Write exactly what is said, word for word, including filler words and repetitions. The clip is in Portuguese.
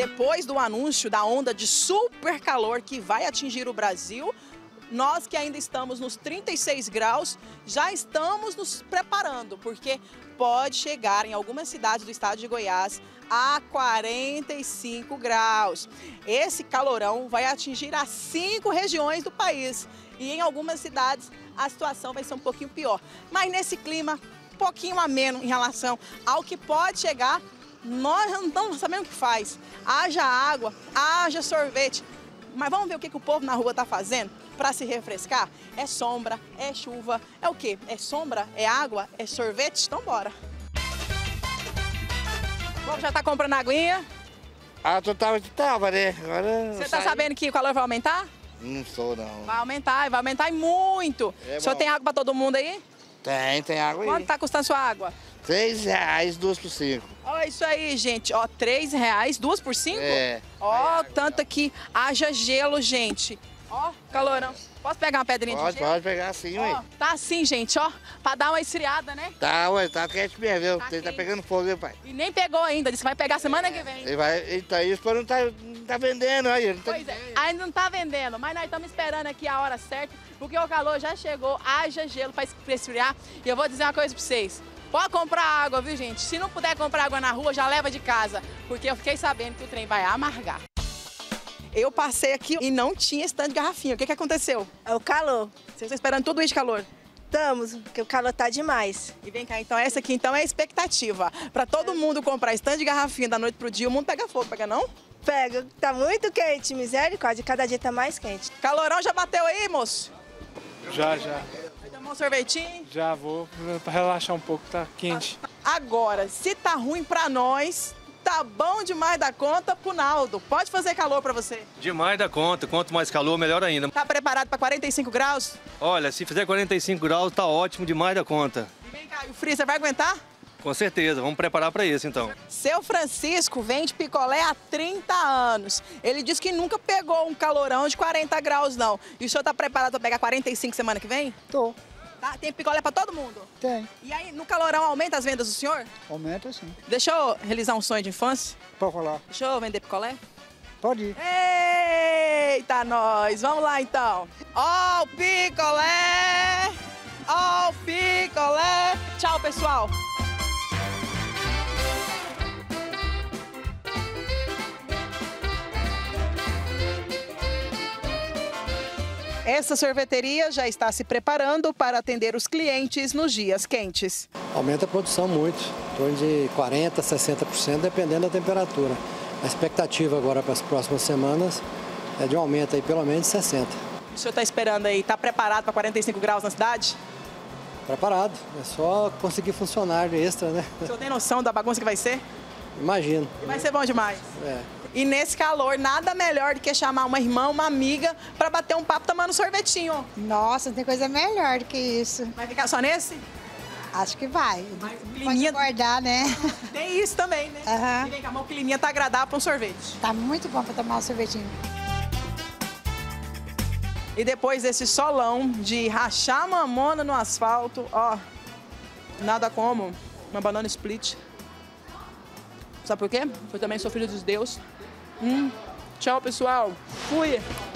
Depois do anúncio da onda de super calor que vai atingir o Brasil, nós que ainda estamos nos trinta e seis graus, já estamos nos preparando, porque pode chegar em algumas cidades do estado de Goiás a quarenta e cinco graus. Esse calorão vai atingir as cinco regiões do país e em algumas cidades a situação vai ser um pouquinho pior. Mas nesse clima, um pouquinho ameno em relação ao que pode chegar, nós não estamos sabendo o que faz. Haja água, haja sorvete. Mas vamos ver o que, que o povo na rua está fazendo para se refrescar? É sombra, é chuva, é o quê? É sombra, é água, é sorvete? Então bora. O povo já está comprando aguinha? Ah, tu tava, tu tava, né? Agora Você está sabendo que o calor vai aumentar? Não sou, não. Vai aumentar, vai aumentar e muito. É o senhor bom. tem água para todo mundo aí? Tem, tem água aí. Quanto está custando sua água? Três reais, duas por cinco. Olha isso aí, gente. Ó, três reais, duas por cinco? É. Ó, tanto que haja gelo, gente. Ó, calorão. Posso pegar uma pedrinha Pode, de gelo? pode pegar assim, ué. Ó, tá assim, gente, ó. Pra dar uma esfriada, né? Tá, ué, tá quente mesmo, viu? Tá Ele tá quente. pegando fogo, viu, pai? E nem pegou ainda, disse que vai pegar semana que vem. Ele vai, ele tá isso, mas não tá, não tá vendendo aí. Ele tá Pois é, ainda não tá vendendo, mas nós estamos esperando aqui a hora certa, porque o calor já chegou, haja gelo pra esfriar. E eu vou dizer uma coisa pra vocês. Pode comprar água, viu, gente? Se não puder comprar água na rua, já leva de casa, porque eu fiquei sabendo que o trem vai amargar. Eu passei aqui e não tinha stand de garrafinha. O que que aconteceu? É o calor. Vocês estão esperando tudo isso de calor? Estamos, porque o calor tá demais. E vem cá, então essa aqui então é a expectativa. Pra todo mundo comprar stand de garrafinha da noite pro dia, o mundo pega fogo, pega não? Pega, tá muito quente, misericórdia, cada dia tá mais quente. Calorão já bateu aí, moço? Já, já. Vai tomar um sorvetinho? Já vou para relaxar um pouco, tá quente. Agora, se tá ruim pra nós, tá bom demais da conta pro Naldo. Pode fazer calor pra você. Demais da conta. Quanto mais calor, melhor ainda. Tá preparado pra quarenta e cinco graus? Olha, se fizer quarenta e cinco graus, tá ótimo, demais da conta. E vem cá, e o frio, você vai aguentar? Com certeza, vamos preparar para isso então. Seu Francisco vende picolé há trinta anos. Ele disse que nunca pegou um calorão de quarenta graus, não. E o senhor tá preparado pra pegar quarenta e cinco semana que vem? Tô, Tá? Tem picolé pra todo mundo? tem. E aí, no calorão, aumenta as vendas do senhor? Aumenta sim. Deixa eu realizar um sonho de infância. Pode falar. Deixa eu vender picolé? Pode ir. Eita, nós! Vamos lá, então. Ó o picolé! Ó o picolé! Tchau, pessoal! Essa sorveteria já está se preparando para atender os clientes nos dias quentes. Aumenta a produção muito, em torno de quarenta por cento, sessenta por cento, dependendo da temperatura. A expectativa agora para as próximas semanas é de um aumento aí pelo menos de sessenta por cento. O senhor está esperando aí, está preparado para quarenta e cinco graus na cidade? Preparado, é só conseguir funcionário extra, né? O senhor tem noção da bagunça que vai ser? Imagino. Vai ser bom demais. É. E nesse calor, nada melhor do que chamar uma irmã, uma amiga, para bater um papo tomando sorvetinho. Nossa, não tem coisa melhor do que isso. Vai ficar só nesse? Acho que vai. Mas o Pode climinha engordar, né? tem isso também, né? Aham. E vem cá, mas o climinha tá agradável para um sorvete. Tá muito bom para tomar um sorvetinho. E depois desse solão de rachar mamona no asfalto, ó, nada como uma banana split. Sabe por quê? Eu também sou filho dos Deus. Hum. Tchau, pessoal. Fui.